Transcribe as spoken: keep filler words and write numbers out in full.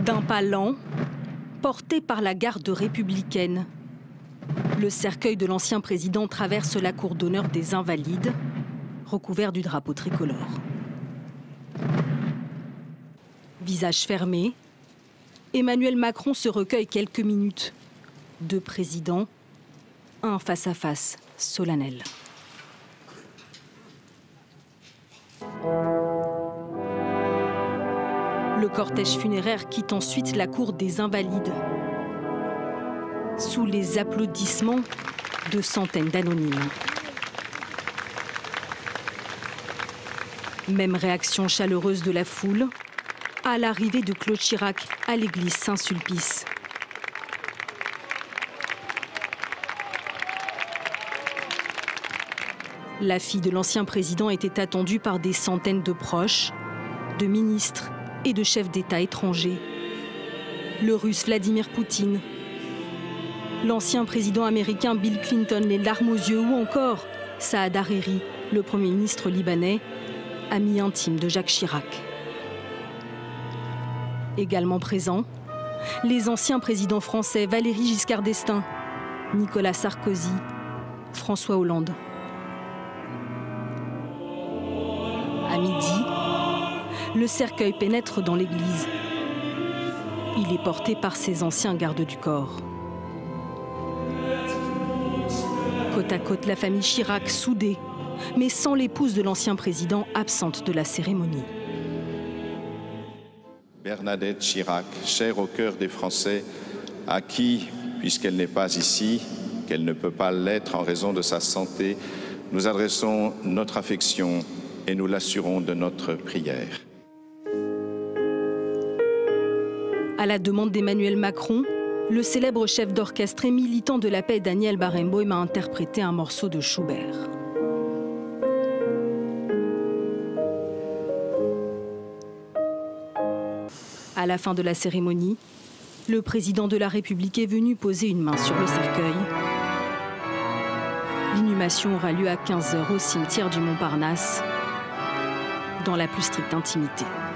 D'un pas lent, porté par la garde républicaine, le cercueil de l'ancien président traverse la cour d'honneur des Invalides, recouvert du drapeau tricolore. Visage fermé, Emmanuel Macron se recueille quelques minutes. Deux présidents, un face-à-face solennel. Le cortège funéraire quitte ensuite la cour des Invalides, sous les applaudissements de centaines d'anonymes. Même réaction chaleureuse de la foule à l'arrivée de Claude Chirac à l'église Saint-Sulpice. La fille de l'ancien président était attendue par des centaines de proches, de ministres et de chefs d'État étrangers. Le russe Vladimir Poutine, l'ancien président américain Bill Clinton, les larmes aux yeux, ou encore Saad Hariri, le Premier ministre libanais, ami intime de Jacques Chirac. Également présents, les anciens présidents français Valéry Giscard d'Estaing, Nicolas Sarkozy, François Hollande. À midi, le cercueil pénètre dans l'église. Il est porté par ses anciens gardes du corps. Côte à côte, la famille Chirac soudée, mais sans l'épouse de l'ancien président absente de la cérémonie. Bernadette Chirac, chère au cœur des Français, à qui, puisqu'elle n'est pas ici, qu'elle ne peut pas l'être en raison de sa santé, nous adressons notre affection et nous l'assurons de notre prière. À la demande d'Emmanuel Macron, le célèbre chef d'orchestre et militant de la paix Daniel Barenboim a interprété un morceau de Schubert. À la fin de la cérémonie, le président de la République est venu poser une main sur le cercueil. L'inhumation aura lieu à quinze heures au cimetière du Montparnasse, dans la plus stricte intimité.